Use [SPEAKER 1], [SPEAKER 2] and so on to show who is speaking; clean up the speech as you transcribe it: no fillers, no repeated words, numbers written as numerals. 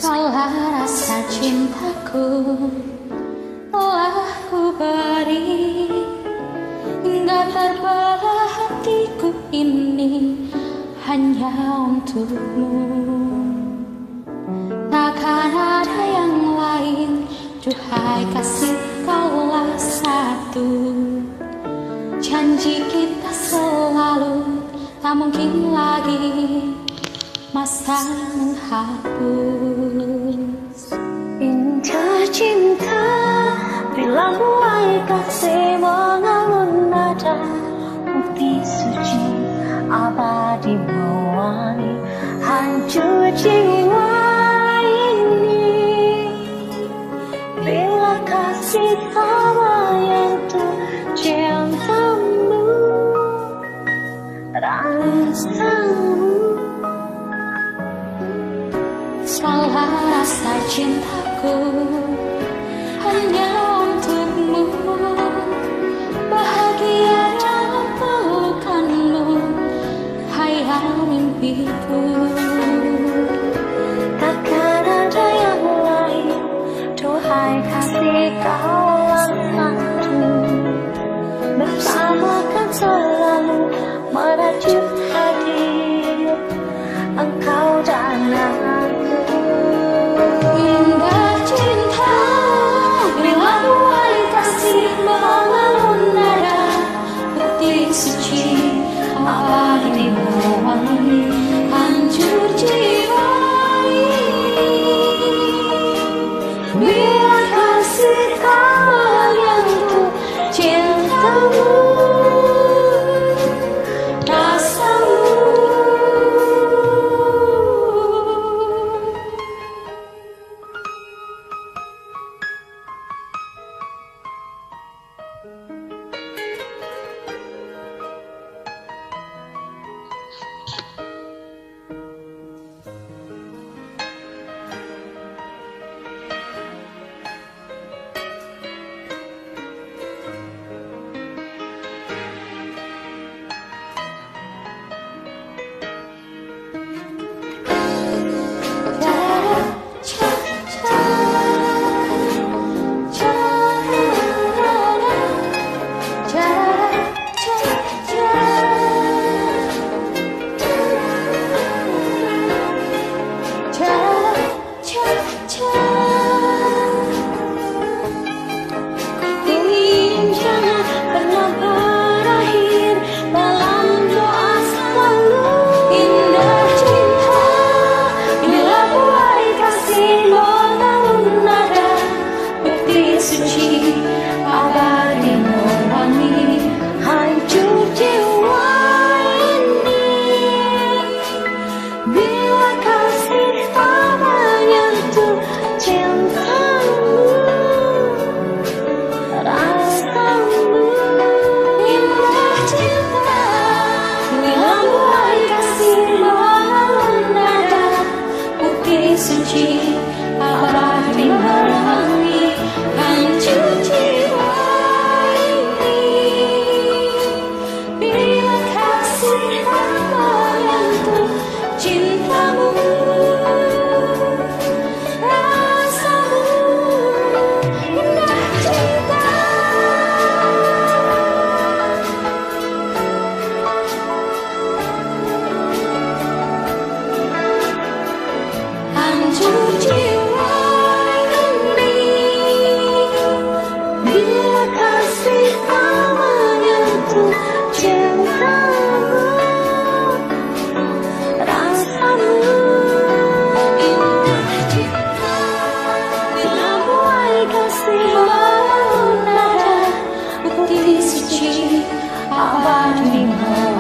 [SPEAKER 1] Segala rasa cintaku telah ku beri, hingga terbelah hatiku ini hanya untukmu. Takkan ada yang lain, duhai kasih, kaulah satu. Janji kita selalu, tak mungkin lagi masa menghapus.
[SPEAKER 2] Indah cinta bila mulai kasih mengalun nada, bukti suci abadi mewarnai hancur jiwa ini. Bila kasih sama yang tuh cintamu, rasamu.
[SPEAKER 1] Segala rasa cintaku hanya untukmu, bahagia dalam pelukanmu, hayal mimpiku.
[SPEAKER 2] Takkan ada yang lain, duhai kasih, kaulah satu. Bersama kan selalu merajut hadir engkau dan aku.
[SPEAKER 1] Indah cinta bila mulai kasih mengalun nada, bukti suci abadi mewarnai hancur jiwa ini. Bila kasih kau yang tuh cintamu, suci abadi mewarnai hancur jiwa ini. Bila kasih sama menyentuh cintamu, rasamu. Indah cinta bila mulai kasih mengalun nada, bukti suci abadi mewarnai hancur jiwa ini. Bila kasih sama menyentuh cintamu, rasamu. Indah cinta hancur jiwa ini. Bila kasih kau menyentuh cintamu, rasamu. Indah cinta bila mulai kasih mengalun nada, bukti suci abadi